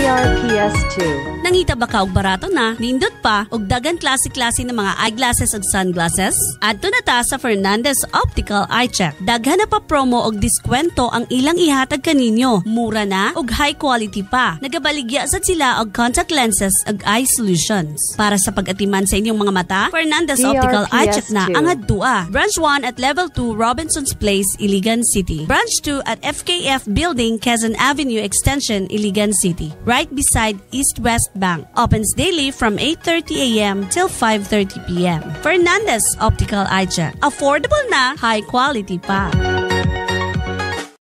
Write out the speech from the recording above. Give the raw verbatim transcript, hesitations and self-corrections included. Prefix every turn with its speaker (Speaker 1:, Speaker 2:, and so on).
Speaker 1: R P S two.
Speaker 2: Nangita ba ka og barato na, nindot pa, og dagan klase-klase ng mga eyeglasses ug sunglasses? Adto na ta sa Fernando's Optical Eye Check. Daghan na pa promo og diskwento ang ilang ihatag kaninyo. Mura na og high quality pa. Nagabaligya sad sila og contact lenses ug eye solutions. Para sa pag-atiman sa inyong mga mata, Fernando's Optical Eye Check na ang adtua. Branch one at Level two Robinson's Place, Iligan City. Branch two at F K F Building, Quezon Avenue Extension, Iligan City. Right beside East-West Bank. Opens daily from eight thirty a m till five thirty p m Fernando's Optical Eye Check. Affordable na, high quality pa.